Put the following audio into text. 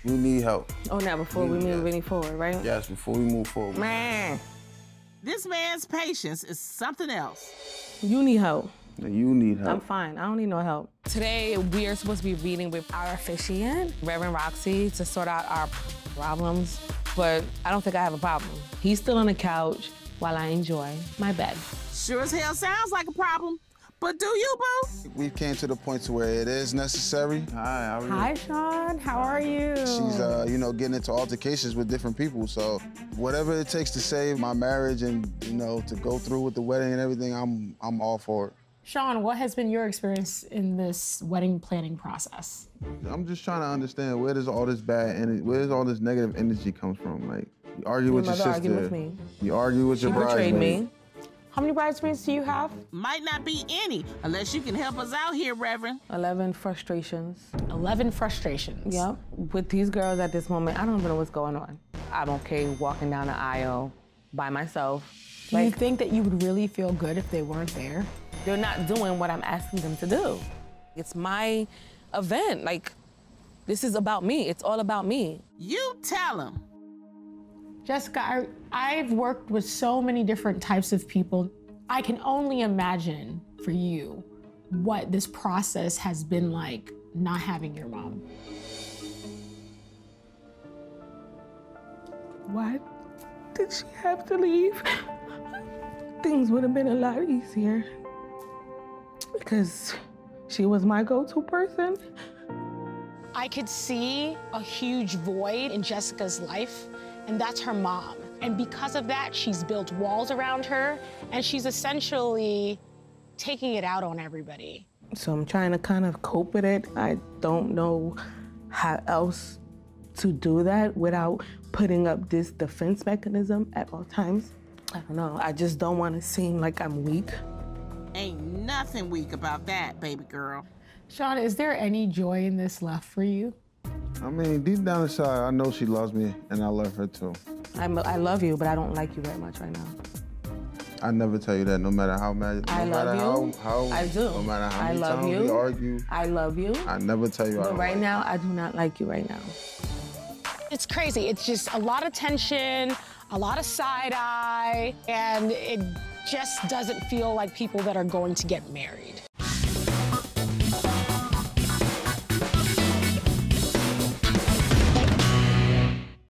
You need help. Oh, now before we move any forward, right? Yes, before we move forward. Man. This man's patience is something else. You need help. You need help. I'm fine. I don't need no help. Today, we are supposed to be meeting with our officiant, Reverend Roxy, to sort out our problems, but I don't think I have a problem. He's still on the couch while I enjoy my bed. Sure as hell sounds like a problem. But do you, boo? We came to the point to where it is necessary. Hi, how are you? Hi, Sean. How are you? She's, you know, getting into altercations with different people. So whatever it takes to save my marriage and, you know, to go through with the wedding and everything, I'm all for it. Sean, what has been your experience in this wedding planning process? I'm just trying to understand where does all this bad energy, where does all this negative energy come from? Like, you argue with your sister. Argued with me. You argue with your bridesmaid. She betrayed me. How many bridesmaids do you have? Might not be any, unless you can help us out here, Reverend. 11 frustrations. 11 frustrations. Yep. With these girls at this moment, I don't even know what's going on. I'm okay walking down the aisle by myself. Do you think that you would really feel good if they weren't there? They're not doing what I'm asking them to do. It's my event. Like, this is about me. It's all about me. You tell them. Jessica, I've worked with so many different types of people. I can only imagine for you what this process has been like not having your mom. Why did she have to leave? Things would have been a lot easier because she was my go-to person. I could see a huge void in Jessica's life, and that's her mom. And because of that, she's built walls around her, and she's essentially taking it out on everybody. So I'm trying to kind of cope with it. I don't know how else to do that without putting up this defense mechanism at all times. I don't know. I just don't want to seem like I'm weak. Ain't nothing weak about that, baby girl. Sean, is there any joy in this left for you? I mean, deep down inside, I know she loves me, and I love her too. I love you, but I don't like you very much right now. I never tell you that, no matter how mad. I love you. I do. No matter how I many love times you. we argue. I love you. I never tell you I But don't right like now, I do not like you right now. It's crazy. It's just a lot of tension, a lot of side eye, and it just doesn't feel like people that are going to get married.